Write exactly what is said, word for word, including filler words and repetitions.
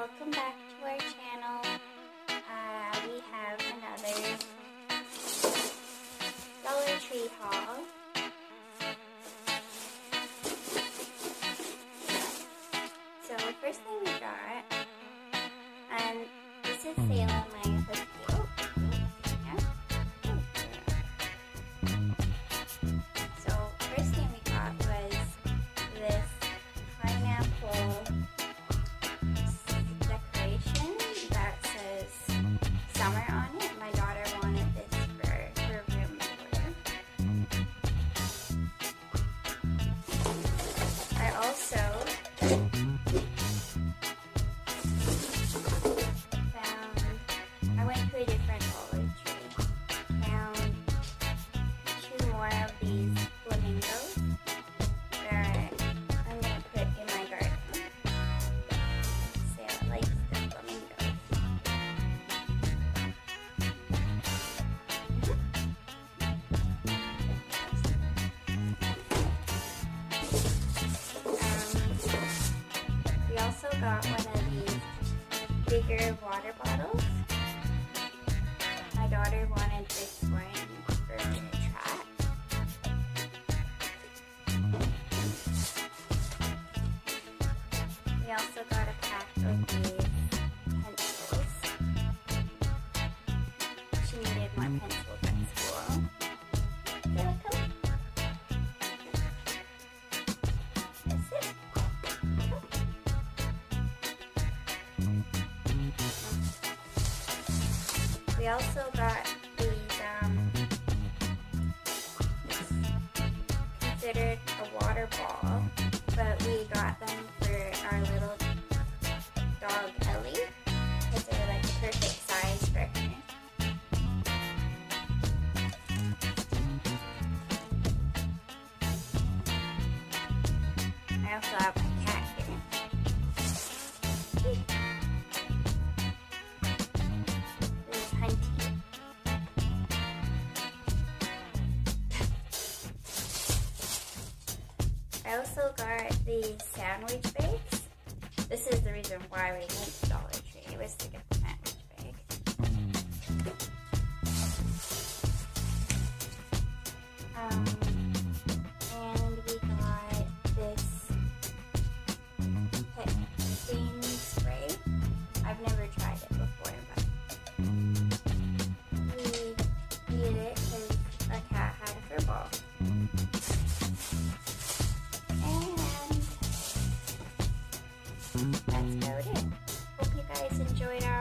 welcome back to our channel. Uh, we have another Dollar Tree haul. So first thing we got, and this is sale on my husband. Oh, yeah. So first thing we got was this pineapple decoration that says summer on it. My daughter wanted this for her room order. I also found, I went to a different Dollar Tree, found two more of these flamingos that I'm going to put in my garden. Sarah likes the flamingos. Um, we also got one of these bigger water bottles. My daughter wanted this one for her track. We also got a pack of these pencils. She needed more pencils at school. Here we come. That's it. We also got these, um, considered a water ball, but we got them for our little dog Ellie, because they're like the perfect size for her. I also have my cat here. This is Hunty. I also got these sandwich bags. This is the reason why we went to Dollar Tree. It was to get the sandwich bags. Um, and we got this pet stain spray. I've never tried it before, but we needed it because our cat had a fur ball. And that's about it. Hope you guys enjoyed our